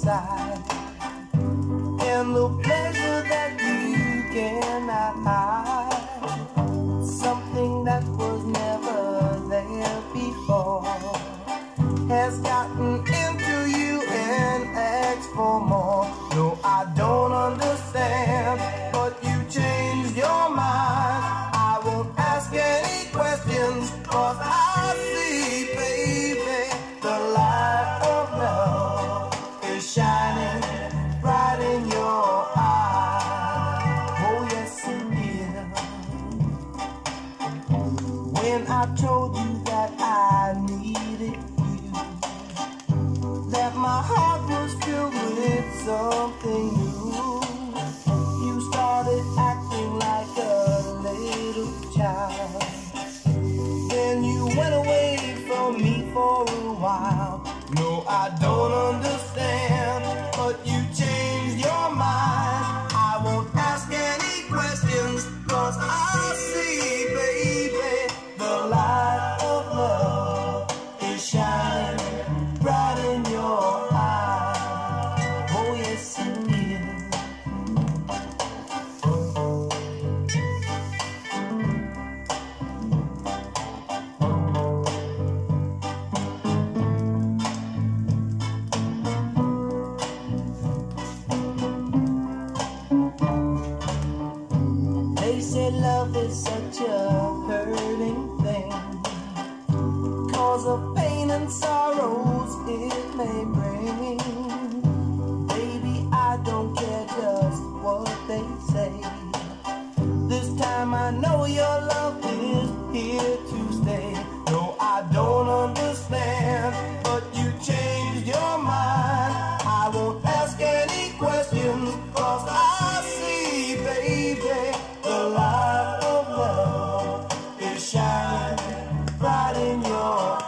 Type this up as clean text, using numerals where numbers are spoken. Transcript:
inside, and the pleasure that you cannot hide. Something that was never there before has gotten into you and asks for more. No, I don't understand, but you changed your mind. I won't ask any questions, 'cause I see, baby, the light of love is shining bright in your eyes. Oh yes it is. When I told you that I needed you, that my heart was filled with something new, you started acting like a little child. Then you went away from me for a while. No, I don't understand, but you changed your mind. I won't ask any questions, 'cause I see, baby, the light of love is shining bright in your eyes. Oh yes it is. They say love is such a hurting thing, 'cause of pain and sorrows it may bring. Baby, I don't care just what they say. This time I know your love is here to stay. No, I don't understand, but you changed your mind. I won't ask any questions, 'cause I see, baby, the light of love is shining bright in your